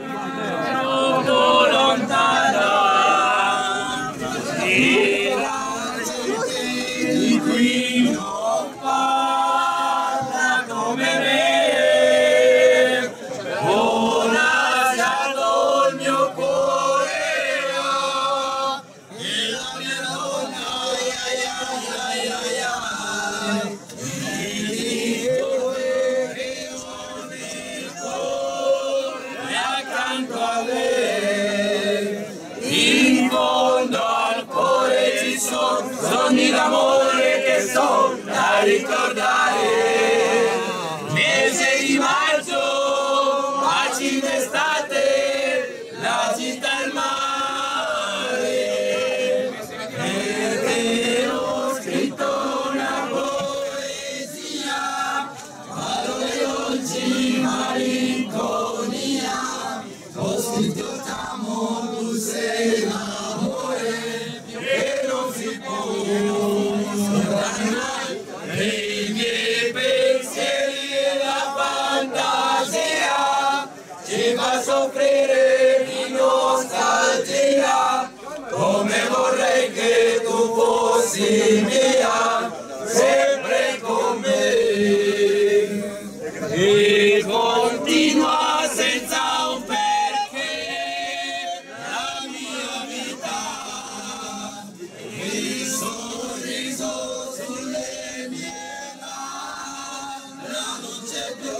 Tutto lontano e la gente di qui non parla come me. Ho lasciato il mio cuore e la mia donna, accanto a lei, in fondo al cuore ci sono sogni d'amore che sono da ricordare. Mese di maggio, baci d'estate, la città e il mare, perché ho scritto una poesia, parole dolci, malinconia. Ho scritto t'amo, tu sei l'amore che non si può scordare mai. Nei miei pensieri e la fantasia ci fa soffrire di nostalgia, come vorrei che tu fossi mia, sempre con me. E continua senza un sorriso sulle mie labbra non c'è più,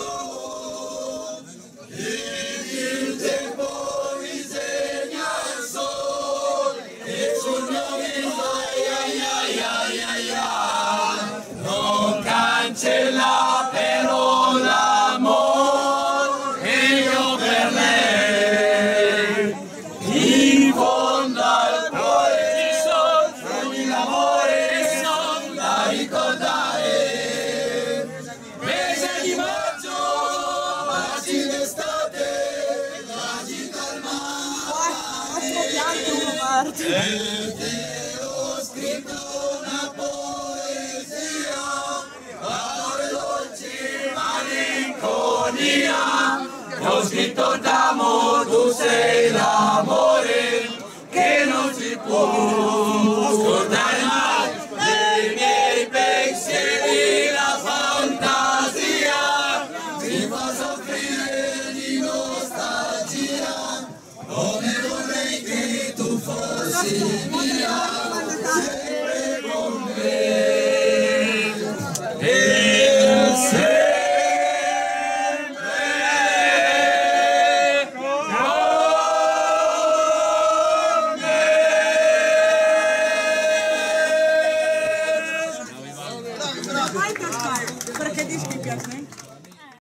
il tempo disegna il sole e sul mio viso non cancella però l'amore e io per lei, in fondo al cuore ci sono sogni d'amore da ricordare. Mese di maggio, baci d'estate, la città al mare, perché ho scritto una poesia, parole dolci, malinconia. Ho scritto t'amo, tu sei l'amore che non si può scordare mai. Nei miei pensieri la fantasia mi fa soffrire di nostalgia, come vorrei che tu fossi mia, sempre con me. E sempre con me. Perché dischi piacciono?